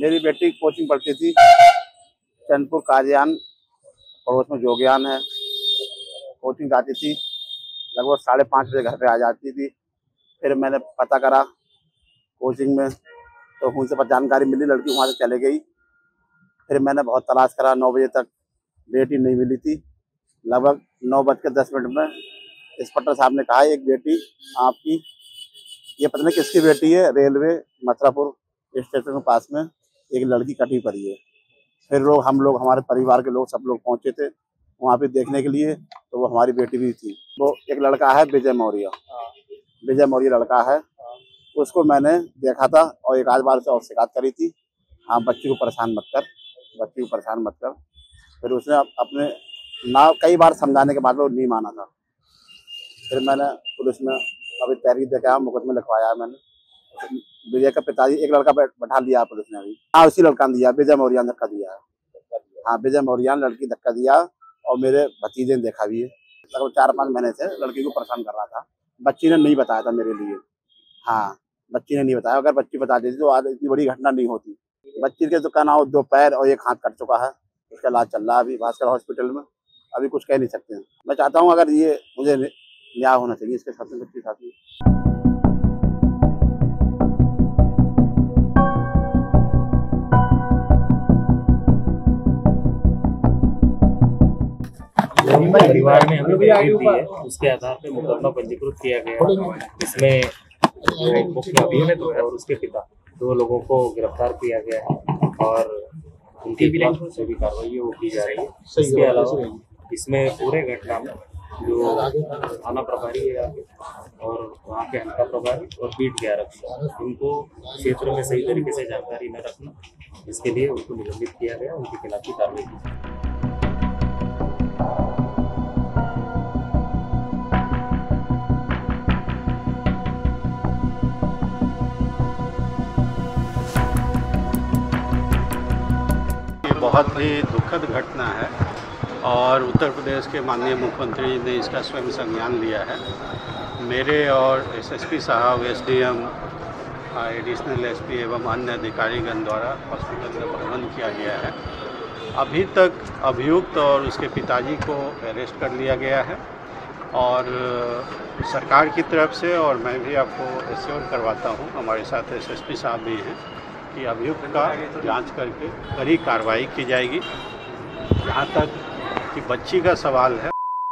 मेरी बेटी कोचिंग पढ़ती थी चंदपुर काजियान, पड़ोस में जोगियान है। कोचिंग जाती थी, लगभग 5:30 बजे घर पे आ जाती थी। फिर मैंने पता करा कोचिंग में, तो उनसे जानकारी मिली, लड़की वहाँ से चले गई। फिर मैंने बहुत तलाश करा, 9 बजे तक बेटी नहीं मिली थी। लगभग 9:10 में इंस्पेक्टर साहब ने कहा, एक बेटी आपकी, ये पता नहीं किसकी बेटी है, रेलवे मथुरापुर स्टेशन के पास में एक लड़की कटी पड़ी है। फिर हम लोग हमारे परिवार के लोग सब लोग पहुंचे थे वहाँ पे देखने के लिए, तो वो हमारी बेटी भी थी। वो एक लड़का है विजय मौर्य लड़का है, उसको मैंने देखा था और एक आध बार से और शिकायत करी थी, हाँ बच्ची को परेशान मत कर। फिर उसने अपने ना कई बार समझाने के बाद वो नहीं माना था। फिर मैंने पुलिस में अभी तहरीर दे के आया, मुकदमा लिखवाया मैंने। विजय का पिताजी एक लड़का बैठा लिया पुलिस ने अभी, हाँ उसी लड़का ने दिया, विजय मौर्य ने धक्का दिया है। हाँ विजय मौर्य ने लड़की धक्का दिया और मेरे भतीजे ने देखा भी है। लगभग 4-5 महीने से लड़की को परेशान कर रहा था। बच्ची ने नहीं बताया था मेरे लिए, हाँ बच्ची ने नहीं बताया। अगर बच्ची बता देती तो आज इतनी बड़ी घटना नहीं होती। बच्ची के तो क्या नाम, 2 पैर और 1 हाथ कट चुका है, उसका इलाज चल रहा है अभी भास्कर हॉस्पिटल में। अभी कुछ कह नहीं सकते हैं। मैं चाहता हूँ अगर ये मुझे न्याय होना चाहिए इसके साथ में, बच्ची के साथ में। परिवार में हमें तहरीर दी है, उसके आधार पर मुकदमा पंजीकृत किया गया है। इसमें जो मुख्य अभियुक्त है और उसके पिता 2 लोगों को गिरफ्तार किया गया है और उनके खिलाफ जो भी कार्रवाई वो की जा रही है। इसके अलावा इसमें पूरे घटना में जो थाना प्रभारी है और वहाँ के हल्का प्रभारी और पीठ के आरक्षक, उनको क्षेत्र में सही तरीके से जानकारी न रखना, इसके लिए उनको निलंबित किया गया, उनके खिलाफ भी कार्रवाई की जाए। बहुत ही दुखद घटना है और उत्तर प्रदेश के माननीय मुख्यमंत्री जी ने इसका स्वयं संज्ञान लिया है। मेरे और एसएसपी साहब, एसडीएम, एडिशनल एसपी एवं अन्य अधिकारीगण द्वारा हॉस्पिटल में प्रबंध किया गया है। अभी तक अभियुक्त और उसके पिताजी को अरेस्ट कर लिया गया है और सरकार की तरफ से, और मैं भी आपको एश्योर करवाता हूँ, हमारे साथ एसएसपी साहब भी हैं, कि अभियुक्त का जांच करके कड़ी कार्रवाई की जाएगी। जहाँ तक कि बच्ची का सवाल है,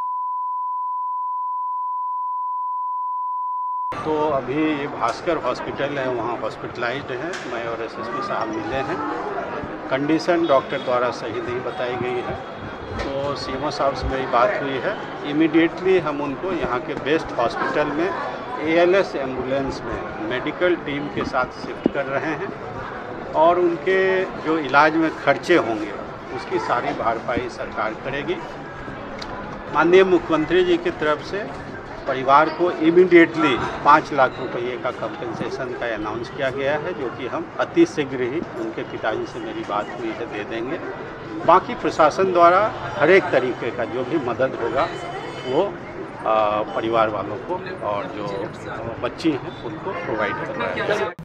तो अभी ये भास्कर हॉस्पिटल है, वहाँ हॉस्पिटलाइज्ड है। मैं और एसएसपी साहब मिले हैं। कंडीशन डॉक्टर द्वारा सही नहीं बताई गई है, तो सीएमओ साहब से मेरी बात हुई है। इमीडिएटली हम उनको यहाँ के बेस्ट हॉस्पिटल में एएलएस एम्बुलेंस में मेडिकल टीम के साथ शिफ्ट कर रहे हैं और उनके जो इलाज में खर्चे होंगे उसकी सारी भरपाई सरकार करेगी। माननीय मुख्यमंत्री जी की तरफ से परिवार को इमीडिएटली 5 लाख रुपये का कंपनसेशन का अनाउंस किया गया है, जो कि हम अति शीघ्र ही, उनके पिताजी से मेरी बात हुई है, दे देंगे। बाकी प्रशासन द्वारा हर एक तरीके का जो भी मदद होगा वो परिवार वालों को और जो बच्ची हैं उनको प्रोवाइड करवाया जाएगा।